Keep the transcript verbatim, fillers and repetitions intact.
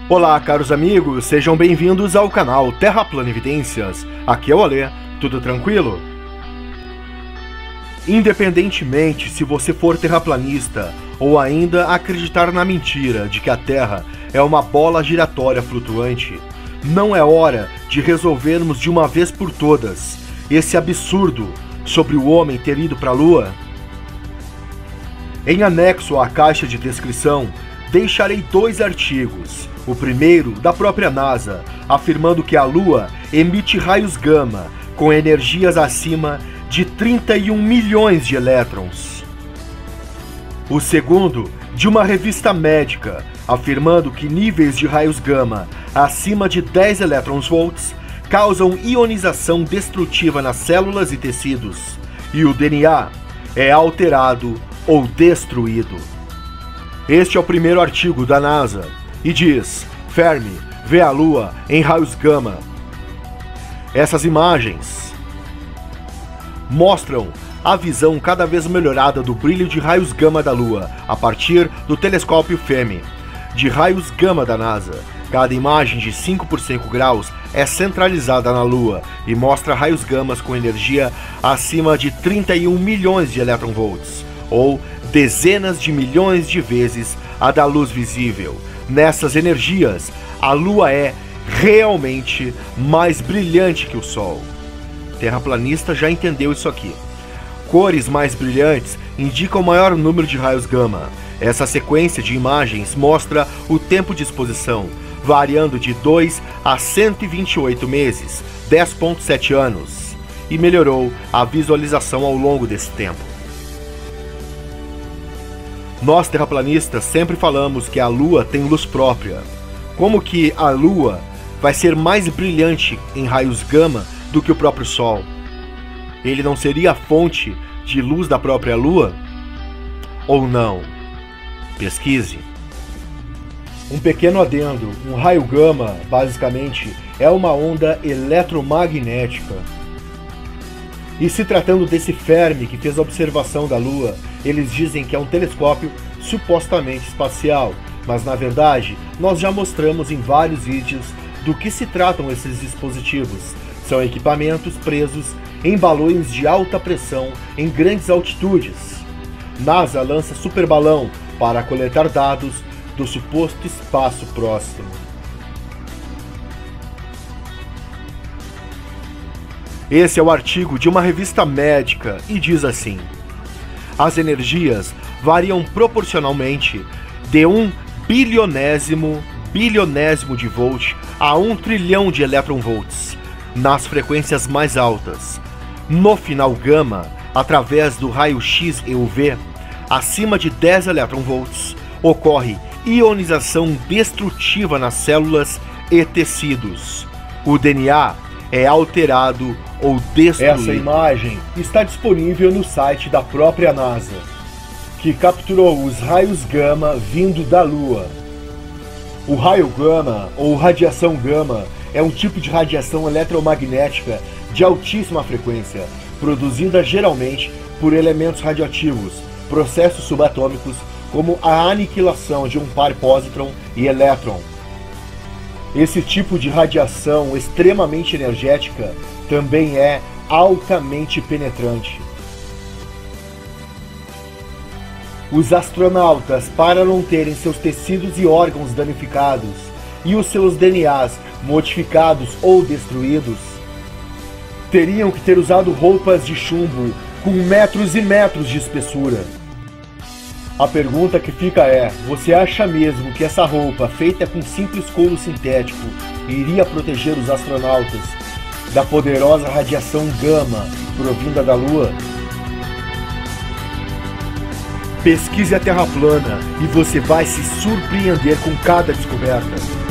Olá, caros amigos, sejam bem-vindos ao canal Terraplano Evidências. Aqui é o Alê, tudo tranquilo? Independentemente se você for terraplanista ou ainda acreditar na mentira de que a Terra é uma bola giratória flutuante, não é hora de resolvermos de uma vez por todas esse absurdo sobre o homem ter ido para a Lua? Em anexo à caixa de descrição, deixarei dois artigos. O primeiro, da própria NASA, afirmando que a Lua emite raios gama com energias acima de trinta e um milhões de elétrons. O segundo, de uma revista médica, afirmando que níveis de raios gama acima de dez elétron-volts causam ionização destrutiva nas células e tecidos, e o D N A é alterado ou destruído. Este é o primeiro artigo da NASA e diz: Fermi vê a Lua em raios gama. Essas imagens mostram a visão cada vez melhorada do brilho de raios gama da Lua a partir do telescópio Fermi de raios gama da NASA. Cada imagem de cinco por cinco graus é centralizada na Lua e mostra raios gamas com energia acima de trinta e um milhões de elétron-volts, ou dezenas de milhões de vezes a da luz visível. Nessas energias, a Lua é realmente mais brilhante que o Sol. O terraplanista já entendeu isso aqui. Cores mais brilhantes indicam maior número de raios gama. Essa sequência de imagens mostra o tempo de exposição, variando de dois a cento e vinte e oito meses, dez vírgula sete anos, e melhorou a visualização ao longo desse tempo. Nós terraplanistas sempre falamos que a Lua tem luz própria. Como que a Lua vai ser mais brilhante em raios gama do que o próprio Sol? Ele não seria a fonte de luz da própria Lua? Ou não? Pesquise. Um pequeno adendo: um raio gama, basicamente, é uma onda eletromagnética. E se tratando desse Fermi que fez a observação da Lua, eles dizem que é um telescópio supostamente espacial, mas na verdade nós já mostramos em vários vídeos do que se tratam esses dispositivos. São equipamentos presos em balões de alta pressão em grandes altitudes. NASA lança superbalão para coletar dados do suposto espaço próximo. Esse é o artigo de uma revista médica e diz assim: as energias variam proporcionalmente de um bilionésimo bilionésimo de volt a um trilhão de elétron-volts nas frequências mais altas. No final gama, através do raio-x e U V, acima de dez elétron-volts, ocorre ionização destrutiva nas células e tecidos. O D N A é alterado ou destruído. Essa imagem está disponível no site da própria NASA, que capturou os raios gama vindo da Lua. O raio gama, ou radiação gama, é um tipo de radiação eletromagnética de altíssima frequência, produzida geralmente por elementos radioativos, processos subatômicos, como a aniquilação de um par pósitron e elétron. Esse tipo de radiação extremamente energética também é altamente penetrante. Os astronautas, para não terem seus tecidos e órgãos danificados e os seus D N As modificados ou destruídos, teriam que ter usado roupas de chumbo com metros e metros de espessura. A pergunta que fica é: você acha mesmo que essa roupa, feita com simples couro sintético, iria proteger os astronautas da poderosa radiação gama provinda da Lua? Pesquise a Terra plana e você vai se surpreender com cada descoberta.